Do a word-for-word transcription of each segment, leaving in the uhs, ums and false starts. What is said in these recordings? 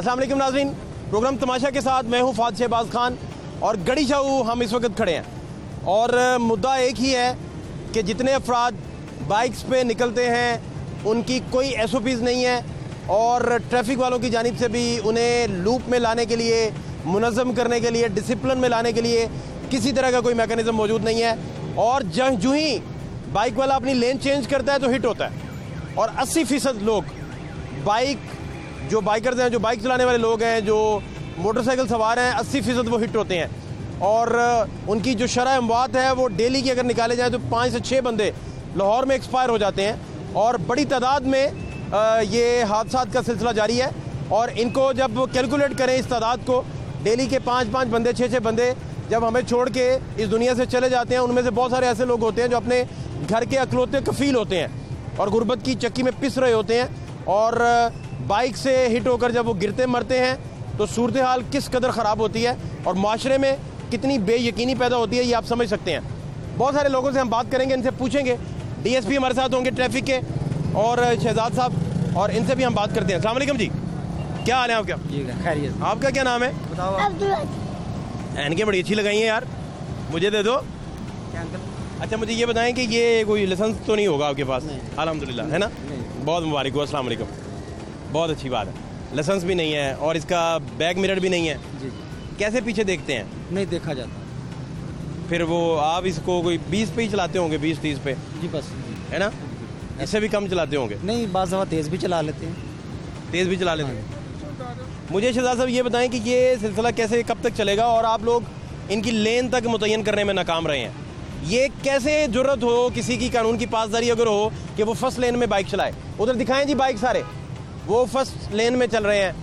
अस्सलाम वालेकुम नाज़रीन, प्रोग्राम तमाशा के साथ मैं हूँ फ़ाद शहबाज खान और गड़ी शाहू हम इस वक्त खड़े हैं और मुद्दा एक ही है कि जितने अफराद बाइक्स पे निकलते हैं उनकी कोई एस ओ पीज़ नहीं है और ट्रैफिक वालों की जानिब से भी उन्हें लूप में लाने के लिए, मुनज़्ज़म करने के लिए, डिसिप्लिन में लाने के लिए किसी तरह का कोई मैकेनिज़्म मौजूद नहीं है। और जो ही बाइक वाला अपनी लेन चेंज करता है तो हिट होता है और अस्सी फ़ीसद लोग बाइक जो बाइकर्स हैं, जो बाइक चलाने वाले लोग हैं, जो मोटरसाइकिल सवार हैं, अस्सी फ़ीसद वो हिट होते हैं। और उनकी जो शरह अमवात है वो डेली की अगर निकाले जाए तो पाँच से छः बंदे लाहौर में एक्सपायर हो जाते हैं और बड़ी तादाद में ये हादसा का सिलसिला जारी है। और इनको जब कैलकुलेट करें इस तादाद को, डेली के पाँच पाँच बंदे, छः छः बंदे जब हमें छोड़ के इस दुनिया से चले जाते हैं, उनमें से बहुत सारे ऐसे लोग होते हैं जो अपने घर के अकलौते कफ़ील होते हैं और गुर्बत की चक्की में पिस रहे होते हैं और बाइक से हिट होकर जब वो गिरते मरते हैं तो सूरत हाल किस कदर ख़राब होती है और माशरे में कितनी बेयकीनी पैदा होती है ये आप समझ सकते हैं। बहुत सारे लोगों से हम बात करेंगे, इनसे पूछेंगे। डी एस पी हमारे साथ होंगे ट्रैफिक के और शहजाद साहब, और इनसे भी हम बात करते हैं। अस्सलाम वालेकुम जी, क्या हाल है आपका? खैरियत। आपका क्या नाम है? बताओ। एनके बड़ी अच्छी लगाई हैं यार, मुझे दे दो। अच्छा मुझे ये बताएं कि ये कोई लाइसेंस तो नहीं होगा आपके पास? अल्हम्दुलिल्लाह, है ना? बहुत मुबारक हो, अस्सलाम वालेकुम। बहुत अच्छी बात है, लाइसेंस भी नहीं है और इसका बैक मिरर भी नहीं है। जी। कैसे पीछे देखते हैं? नहीं देखा जाता। फिर वो आप इसको कोई बीस पे ही चलाते होंगे, बीस तीस पे? जी बस, है ना? इससे भी कम चलाते होंगे? नहीं, बाज़ दफ़ा तेज़ भी चला लेते हैं। तेज़ भी चला लेते हैं। मुझे शहजाद साहब ये बताएं कि ये सिलसिला कैसे, कब तक चलेगा और आप लोग इनकी लेन तक मुतय्यन करने में नाकाम रहे हैं। ये कैसे जुर्रत हो किसी की, कानून की पासदारी अगर हो कि वो फर्स्ट लेन में बाइक चलाए? उधर दिखाएं जी बाइक, सारे वो फर्स्ट लेन में चल रहे हैं।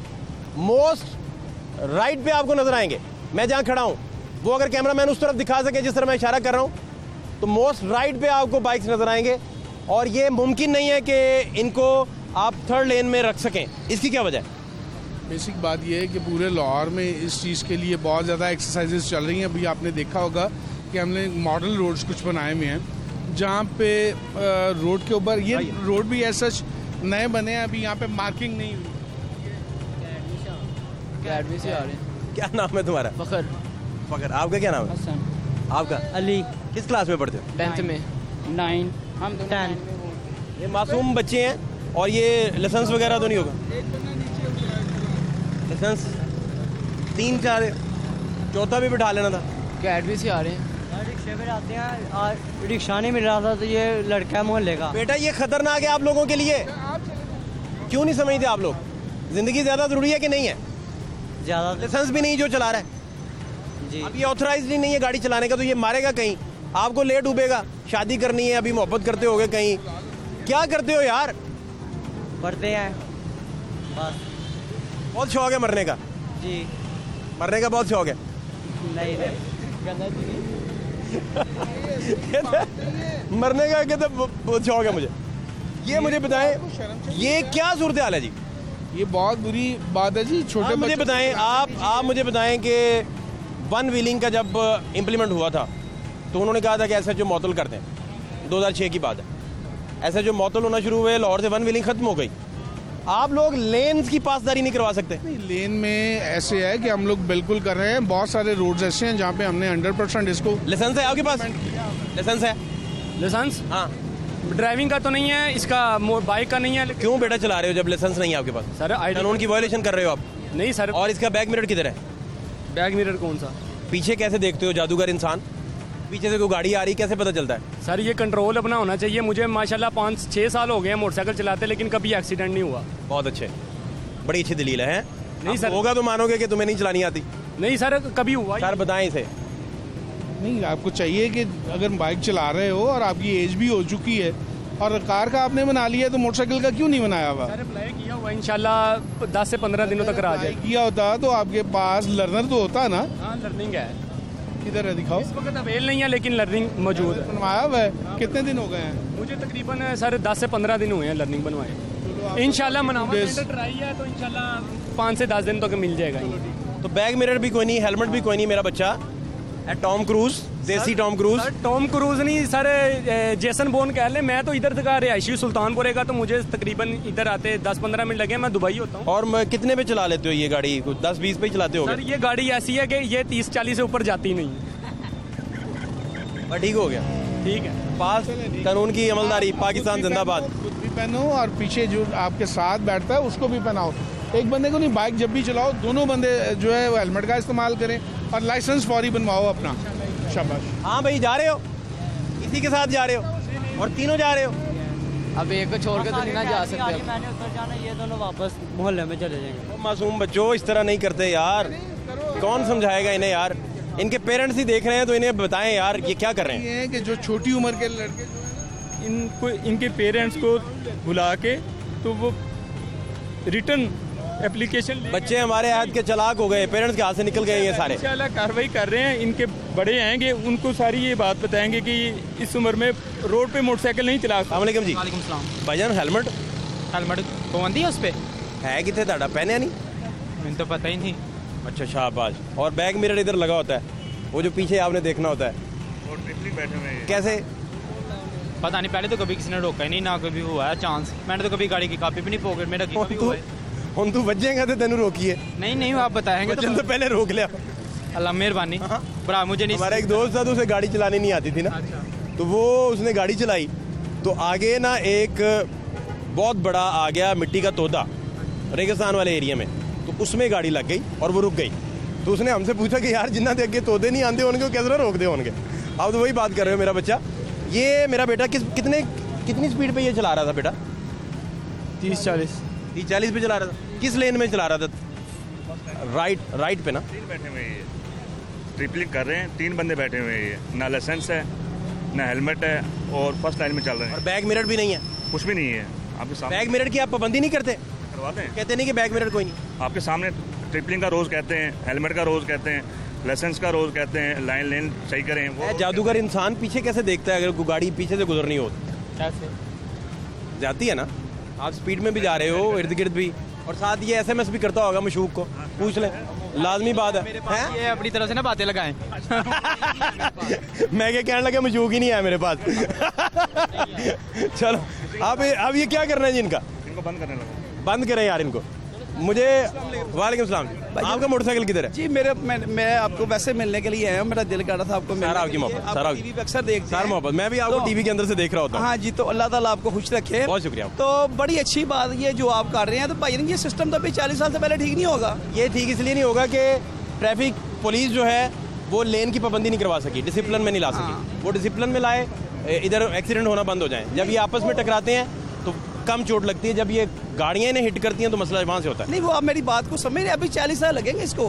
मोस्ट राइट पे आपको नजर आएंगे, मैं जहाँ खड़ा हूँ वो अगर कैमरा मैन उस तरफ दिखा सके जिस तरह मैं इशारा कर रहा हूँ तो मोस्ट राइट पे आपको बाइक्स नजर आएंगे और ये मुमकिन नहीं है कि इनको आप थर्ड लेन में रख सकें। इसकी क्या वजह है? बेसिक बात यह है कि पूरे लाहौर में इस चीज़ के लिए बहुत ज़्यादा एक्सरसाइजेस चल रही हैं। अभी आपने देखा होगा कि हमने मॉडल रोड्स कुछ बनाए हुए हैं जहाँ पे रोड के ऊपर, ये रोड भी ऐसा नए बने हैं, अभी यहाँ पे मार्किंग नहीं हुई। से आ रहे हैं। क्या नाम है तुम्हारा? फ़खर। फ़खर। आपका क्या नाम है? हसन। आपका? अली। किस क्लास में पढ़ते हो? टेंथ में। नाइन। हम टेन। ये मासूम बच्चे हैं और ये लाइसेंस वगैरह तो नहीं होगा? लाइसेंस तीन चार, चौथा भी बिठा लेना था। कैडवी से आ रहे हैं। रिक्शे पे आते हैं और रिक्शा नहीं मिल रहा था तो ये लड़का मोहल्ले का। बेटा ये खतरनाक है आप लोगों के लिए, क्यों नहीं समझते आप लोग? जिंदगी ज्यादा जरूरी है कि नहीं है? ज्यादा। लाइसेंस भी नहीं जो चला रहा है जी। अब ये ऑथराइज नहीं है गाड़ी चलाने का तो ये मारेगा कहीं, आपको ले डूबेगा। शादी करनी है, अभी मोहब्बत करते होगे कहीं, क्या करते हो यार? पढ़ते हैं बस। बहुत शौक है मरने का? जी। मरने का बहुत शौक है? नहीं नहीं मरने का कहते बहुत शौक है मुझे। ये मुझे बताएं ये क्या सूरत हाल है जी? ये बहुत बुरी बात है जी। छोटे मुझे बताएं आप आप मुझे बताएं कि वन व्हीलिंग का जब इम्प्लीमेंट हुआ था तो उन्होंने कहा था कि ऐसा जो मौतल करते हैं, दो हज़ार छह की बात है, ऐसा जो मौतल होना शुरू हुए लाहौर से वन व्हीलिंग खत्म हो गई। आप लोग लेन्स की पासदारी नहीं करवा सकते? नहीं, लेन में ऐसे है कि हम लोग बिल्कुल कर रहे हैं। बहुत सारे रोड्स ऐसे हैं जहाँ पे हमने हंड्रेड परसेंट इसको। लाइसेंस है आपके पास? लाइसेंस है? लाइसेंस? हाँ। ड्राइविंग का तो नहीं है, इसका बाइक का नहीं है। क्यों बेटा चला रहे हो जब लाइसेंस नहीं है आपके पास? सर कानून की वायलेशन कर रहे हो आप। नहीं सर। और इसका बैक मिरर किधर है? बैक मिरर कौन सा? पीछे कैसे देखते हो जादूगर इंसान? पीछे से कोई गाड़ी आ रही कैसे पता चलता है? सर ये कंट्रोल अपना होना चाहिए। मुझे माशाल्लाह पाँच छः साल हो गए हैं मोटरसाइकिल चलाते, लेकिन कभी एक्सीडेंट नहीं हुआ। बहुत अच्छे, बड़ी अच्छी दलील है। नहीं सर, होगा तो मानोगे कि तुम्हें नहीं चलानी आती? नहीं सर, कभी हुआ? सर बताएं इसे। नहीं, आपको चाहिए कि अगर बाइक चला रहे हो और आपकी एज भी हो चुकी है और कार का आपने बना लिया है तो मोटरसाइकिल का क्यों नहीं बनाया हुआ? सर अप्लाई किया हुआ, इंशाल्लाह दस से पंद्रह दिनों तक आ जाए। किया होता तो आपके पास लर्नर तो होता ना? हाँ लर्निंग है। किधर है दिखाओ। इस वक्त अवेल नहीं है लेकिन लर्निंग मौजूद है। बनवाया हुआ है? कितने दिन हो गए हैं? मुझे तकरीबन सर दस से पंद्रह दिन हुए हैं लर्निंग बनवाए। इंशाल्लाह मनावा ट्राई है तो इंशाल्लाह पाँच से दस दिन तक मिल जाएगा। तो बैक मिरर भी कोई नहीं, हेलमेट भी कोई नहीं, मेरा बच्चा टॉम क्रूज, देसी Tom Cruise. Sir Tom Cruise नहीं सर, ए, जेसन बोर्न कह लें। मैं तो इधर का रिहायशी सुल्तानपुरे का, तो मुझे तकरीबन इधर आते दस पंद्रह मिनट लगे, मैं दुबई होता हूँ। और मैं कितने पे चला लेते हो ये गाड़ी? कुछ दस बीस पे ही चलाते हो? सर ये गाड़ी ऐसी है कि ये तीस चालीस से ऊपर जाती नहीं। ठीक हो गया, ठीक है। पास कानून की अमलदारी, पाकिस्तान जिंदाबाद। खुद भी पहनो और पीछे जो आपके साथ बैठता है उसको भी पहनाओ। एक बंदे को नहीं, बाइक जब भी चलाओ दोनों बंदे जो है वो हेलमेट का इस्तेमाल करें और लाइसेंस फौरी बनवाओ अपना। शाबाश। हाँ भाई, जा रहे हो, इसी के साथ जा रहे हो और तीनों जा रहे हो। अब एक को छोड़ के तो नहीं ना जा सकते। मैंने उतर जाना, ये दोनों वापस मोहल्ले में चले जाएंगे। मासूम बच्चों, इस तरह नहीं करते यार, कौन समझाएगा इन्हें यार? इनके पेरेंट्स ही देख रहे हैं तो इन्हें बताएं यार ये क्या कर रहे हैं। ये है कि जो छोटी उम्र के लड़के इनको इनके पेरेंट्स को बुला के तो वो रिटर्न एप्लीकेशन। बच्चे हमारे हाथ के चालाक हो गए, पेरेंट्स के हाथ से निकल गए ये सारे। इंशाल्लाह कार्रवाई कर रहे हैं, इनके बड़े आएंगे उनको सारी ये बात बताएंगे कि इस उम्र में रोड पे मोटरसाइकिल नहीं चला। अस्सलाम वालेकुम जी। वालेकुम सलाम। भाईजान हेलमेट हेलमेट कौन दी है उस पे? है कितने ताड़ा? पहने नहीं? मैंने तो पता ही नहीं। अच्छा शाहबाज। और बैक मिरर इधर लगा होता है, वो जो पीछे आपने देखना होता है। और ट्रिपलिंग बैठे हुए हैं। कैसे? पता नहीं, पहले तो कभी किसी ने रोका ही नहीं, ना कभी हुआ है चांस। मैंने तो कभी गाड़ी की कापी भी नहीं पॉकेट में रखी। कभी हुआ है? हम तू बजेगा तो तेनू रोकिए। नहीं नहीं, आप बताएंगे तो, तो पहले रोक लिया। अल्लाह मेहरबानी। बरा मुझे नहीं। हमारा एक दोस्त था तो उसे गाड़ी चलानी नहीं आती थी ना, तो वो उसने गाड़ी चलाई तो आगे ना एक बहुत बड़ा आ गया मिट्टी का तोदा रेगिस्तान वाले एरिया में, तो उसमें गाड़ी लग गई और वो रुक गई। तो उसने हमसे पूछा कि यार जिन्ना दे अगे तोदे नहीं आते होंगे कैसे रोक दे होंगे। अब तो वही बात कर रहे हो मेरा बच्चा। ये मेरा बेटा किस कितने कितनी स्पीड पे ये चला रहा था बेटा? तीस चालीस तीस चालीस पे चला रहा था। किस लेन में चला रहा था? राइट राइट पे ना? तीन बैठे हुए हैं, ट्रिपलिंग कर रहे हैं, तीन बंदे बैठे हुए हैं। ना लाइसेंस है, ना हेलमेट है और फर्स्ट लाइन में चल रहे हैं। और बैक मिरर भी नहीं है? कुछ भी नहीं है आपके सामने। बैक मिरर की आप पाबंदी नहीं करते? करवाते हैं, कहते नहीं कि बैक मिरर कोई नहीं। आपके सामने ट्रिपलिंग का रोज कहते हैं, हेलमेट का रोज कहते हैं, लाइसेंस का रोज कहते हैं, लाइन लेन सही करें। वो जादूगर इंसान पीछे कैसे देखता है अगर गाड़ी पीछे से गुजरनी हो? कैसे जाती है ना, आप स्पीड में भी जा रहे हो, इर्द गिर्द भी, और साथ ये एसएमएस भी करता होगा मशूक को, पूछ ले, लाजमी बात है। हैं? ये अपनी तरफ से ना बातें लगाएं। मैं क्या कहने लगा, मशूक ही नहीं है मेरे पास। चलो अब अब ये क्या करना है जी इनका? इनको बंद करने लगा। बंद करें यार इनको। मुझे वालेकुम सलाम। आपका मोटरसाइकिल किधर है? जी मेरे मैं, मैं आपको वैसे मिलने के लिए आया हूँ, मेरा दिल कर रहा था आपको मिलने। सारा आपकी मोहब्बत, आप सारा टीवी पे अक्सर देखते सारा हैं। मोहब्बत, मैं भी आपको तो- टीवी के अंदर से देख रहा होता हूँ। हाँ जी, तो अल्लाह ताला आपको खुश रखे। बहुत शुक्रिया। तो बड़ी अच्छी बात ये जो आप कर रहे हैं, तो भाई ये सिस्टम तो अभी चालीस साल से पहले ठीक नहीं होगा। ये ठीक इसलिए नहीं होगा कि ट्रैफिक पुलिस जो है वो लेन की पाबंदी नहीं करवा सकी, डिसिप्लिन में नहीं ला सकी। वो डिसिप्लिन में लाए, इधर एक्सीडेंट होना बंद हो जाए। जब ये आपस में टकराते हैं तो कम चोट लगती है, जब ये गाड़ियाँ इन्हें हिट करती हैं तो मसला वहाँ से होता है। नहीं, वो आप मेरी बात को समझ रहे, अभी चालीस साल लगेंगे इसको।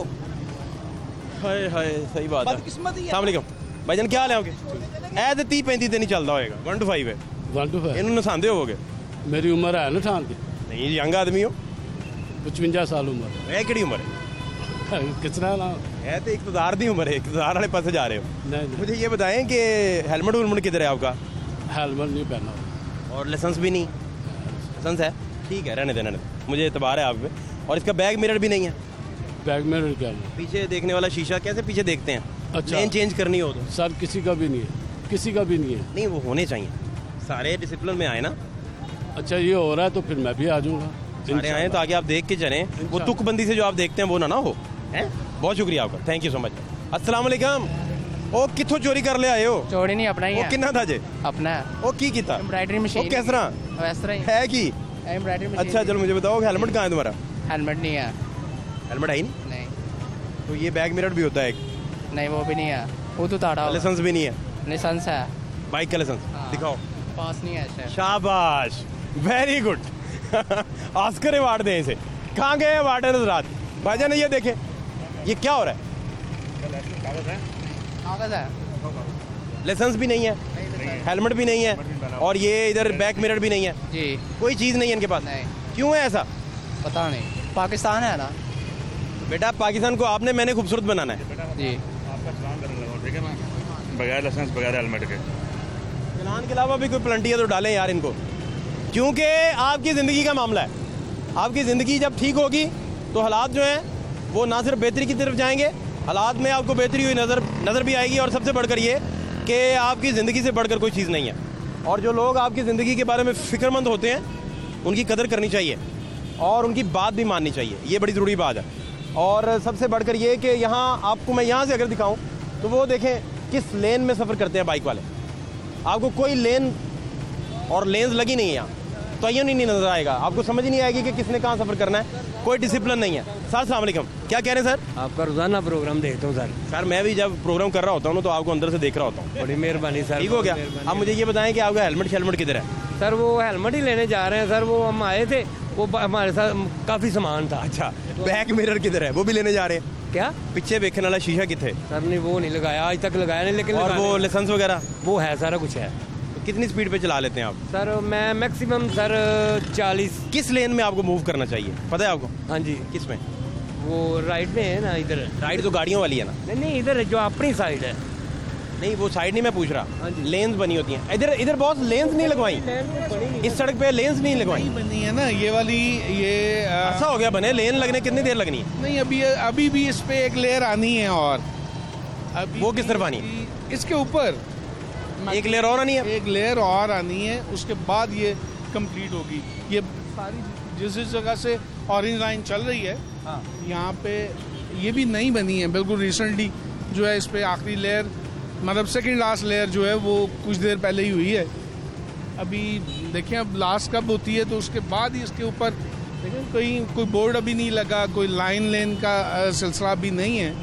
हाय हाय, सही बात है। बदकिस्मती है। अस्सलाम वालेकुम भाईजान, क्या हाल है आपके? ऐ तो तीह पैंती दिन ही चलता होएगा, वन टू फाइव है। वन टू फाइव इन्होंने नसांदे होगे? मेरी उम्र है ना ठान की, नहीं यंग आदमी हो, पचवंजा साल उम्र है किहड़ी उम्र है? कितना ना है तो इक़्तिदार दी उम्र है, इक़्तिदार वाले पासे जा रहे हो। नहीं नहीं, मुझे ये बताएं कि हेलमेट वेलमेट किधर है आपका? हेलमेट नहीं पहना। और लाइसेंस भी नहीं? लाइसेंस है, ठीक है, रहने देना, मुझे एतबार है आप पे। और इसका बैक मिरर भी नहीं है? बैग में क्या नहीं पीछे देखने वाला शीशा कैसे पीछे देखते हैं? अच्छा। लेन चेंज करनी हो तो? सर, किसी का भी नहीं है, किसी का भी नहीं है। नहीं, वो होने चाहिए, सारे डिसिप्लिन में आए ना। अच्छा, ये हो रहा है तो फिर मैं भी आ जाऊँगा। सारे आए ताकि आप देख के चलें, वो तुकबंदी से जो आप देखते हैं वो ना ना हो। हैं? बहुत शुक्रिया आपका, थैंक यू सो मच। अस्सलाम वालेकुम। ओ कित्थों चोरी कर ले आए हो? चोरी नहीं, अपना ही ओ है। किन्ना था जे? अपना है। ओ की कीता? एम्ब्रॉयडरी ओ मशीन। किस तरह वैस तरह ही है की? Embroidery machine. अच्छा चलो मुझे बताओ हेलमेट कहाँ है तुम्हारा? हेलमेट नहीं है। हेलमेट है ही नहीं? नहीं तो ये बैक मिरर भी होता है एक? नहीं, वो भी नहीं है, वो तो ताड़ा होगा। लाइसेंस भी नहीं है? लाइसेंस है, बाइक का लाइसेंस हाँ। दिखाओ। पास नहीं है शायद। शाबाश, वेरी गुड। ऑस्कर अवार्ड दें इसे। कहाँ गए अवार्ड रात? भाईजान ये देखें, ये क्या हो रहा है? कागज है, कागज है, लाइसेंस भी नहीं है, हेलमेट भी नहीं है, और ये इधर बैक मिरर भी नहीं है, जी कोई चीज़ नहीं है इनके पास। नहीं, क्यों है ऐसा? पता नहीं, पाकिस्तान है ना। बेटा पाकिस्तान को आपने मैंने खूबसूरत बनाना है। जी आपका चलान करने लगा, ठीक है मैं बगैर लाइसेंस बगैर हेलमेट के। चलान के अलावा भी कोई प्लंटिया तो डालें यार इनको, क्योंकि आपकी ज़िंदगी का मामला है। आपकी ज़िंदगी जब ठीक होगी तो हालात जो हैं वो ना सिर्फ बेहतरी की तरफ जाएंगे हालात में आपको बेहतरी हुई नज़र नज़र भी आएगी। और सबसे बढ़कर ये कि आपकी ज़िंदगी से बढ़कर कोई चीज़ नहीं है, और जो लोग आपकी ज़िंदगी के बारे में फ़िक्रमंद होते हैं उनकी कदर करनी चाहिए और उनकी बात भी माननी चाहिए, ये बड़ी ज़रूरी बात है। और सबसे बढ़कर ये कि यहाँ आपको मैं यहाँ से अगर दिखाऊँ तो वो देखें किस लेन में सफ़र करते हैं बाइक वाले। आपको कोई लेन और लेन्स लगी नहीं है यहाँ, तो ये नहीं नज़र आएगा, आपको समझ नहीं आएगी कि किसने कहाँ सफ़र करना है, कोई डिसिप्लिन नहीं है। सर अस्सलाम वालेकुम, क्या कह रहे हैं सर? आपका रोज़ाना प्रोग्राम देखता हूँ सर। सर मैं भी जब प्रोग्राम कर रहा होता हूँ तो आपको अंदर से देख रहा होता हूँ। बड़ी मेहरबानी सर। ठीक हो गया। अब मुझे ये बताएं कि आपका हेलमेट शेलमेट किधर है? सर वो हेलमेट ही लेने जा रहे हैं सर, वो हम आए थे, वो हमारे साथ काफ़ी सामान था। अच्छा, बैक मिरर किधर है? वो भी लेने जा रहे हैं क्या? पीछे देखने वाला शीशा कितने? सर नहीं वो नहीं लगाया, आज तक लगाया नहीं, लेकिन और वो लाइसेंस वगैरह? वो है, सारा कुछ है। कितनी स्पीड पे चला लेते हैं आप? सर मैं मैक्सिमम सर चालीस। किस लेन में आपको मूव करना चाहिए पता है आपको? हाँ जी। किस में? वो राइट में है ना, इधर। राइट तो गाड़ियों वाली है ना? नहीं नहीं, इधर जो अपनी साइड है। नहीं वो साइड नहीं मैं पूछ रहा, हाँ जी। लेन्स बनी होती हैं इधर। इधर बहुत लेन्स नहीं लगवाई, इस सड़क पे लेन्स नहीं लगवाई। बनी है ना ये वाली, ये ऐसा हो गया बने, लेन लगने कितनी देर लगनी है? नहीं अभी अभी भी इस पे एक लेयर आनी है, और अभी वो किस तरफ आनी है? इसके ऊपर एक लेयर और आनी है? एक लेयर और आनी है, उसके बाद ये कंप्लीट होगी। ये सारी जिस जिस जगह से ऑरेंज लाइन चल रही है यहाँ पे ये भी नई बनी है, बिल्कुल रिसेंटली जो है इस पे आखिरी लेयर, मतलब सेकंड लास्ट लेयर जो है वो कुछ देर पहले ही हुई है। अभी देखें अब लास्ट कब होती है, तो उसके बाद ही इसके ऊपर देखें कोई कोई बोर्ड अभी नहीं लगा, कोई लाइन लेन का सिलसिला भी नहीं है।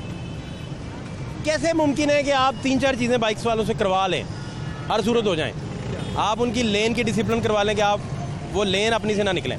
कैसे मुमकिन है कि आप तीन चार चीज़ें बाइक्स वालों से करवा लें, हर सूरत हो जाएं? आप उनकी लेन की डिसिप्लिन करवा लें कि आप वो लेन अपनी से ना निकलें,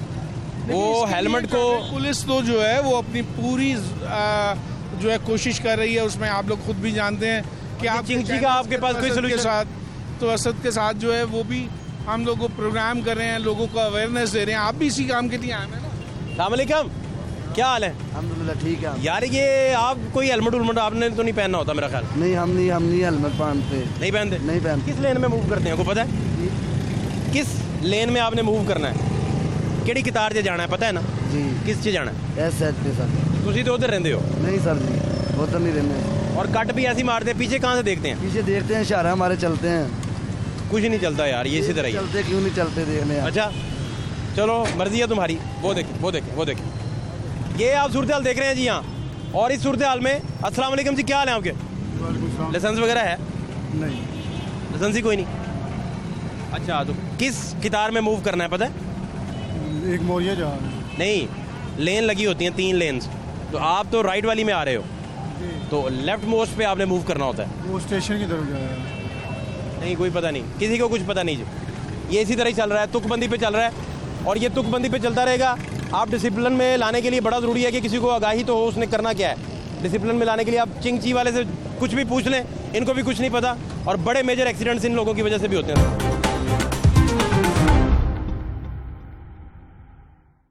वो हेलमेट को। पुलिस तो जो है वो अपनी पूरी आ, जो है कोशिश कर रही है, उसमें आप लोग खुद भी जानते हैं कि आप चिंची का आपके पास कोई के साथ तो असद के साथ जो है वो भी हम लोग को प्रोग्राम कर रहे हैं, लोगों को अवेयरनेस दे रहे हैं। आप भी इसी काम के लिए आए हैं ना? अस्सलाम वालेकुम, क्या हाल है? अल्हम्दुलिल्लाह ठीक है यार ये आप कोई हेलमेट उलमेट आपने तो नहीं पहनना होता मेरा ख्याल? नहीं हम नहीं हम नहीं हेलमेट पहनते। नहीं पहनते? नहीं पहनते। किस लेन में मूव करते हैं आपको पता है? किस लेन में आपने मूव करना है, केड़ी कितार से जाना है पता है ना? जी। किस से जाना है? इस साइड पे सर। तुसी तो उधर रहंदे हो? नहीं सर जी, उधर नहीं रहने। और कट भी ऐसी मारते हैं, पीछे कहाँ से देखते हैं? पीछे देखते हैं, इशारा हमारे चलते हैं। कुछ नहीं चलता यार, ये इसी तरह ही चलते क्यों नहीं चलते देखने। अच्छा चलो मर्जी है तुम्हारी। वो देखें वो देखें वो देखें, ये आप सूरत हाल देख रहे हैं जी यहाँ। और इस सूरत हाल में अस्सलाम वालेकुम जी, क्या हाल है आपके? लाइसेंस वगैरह है? नहीं लाइसेंस ही कोई नहीं। अच्छा तो किस कितार में मूव करना है पता है? एक मोरिया जा नहीं, लेन लगी होती हैं तीन लेन्स, तो आप तो राइट वाली में आ रहे हो, तो लेफ्ट मोस्ट पे आपने मूव करना होता है। वो स्टेशन की तरफ जा रहा है। नहीं कोई पता नहीं, किसी को कुछ पता नहीं जी। ये इसी तरह ही चल रहा है, तुकबंदी पे चल रहा है, और ये तुकबंदी पे चलता रहेगा। आप डिसिप्लिन में लाने के लिए बड़ा ज़रूरी है कि किसी को आगाही तो हो उसने करना क्या है। डिसिप्लिन में लाने के लिए आप चिंग ची वाले से कुछ भी पूछ लें, इनको भी कुछ नहीं पता, और बड़े मेजर एक्सीडेंट्स इन लोगों की वजह से भी होते हैं।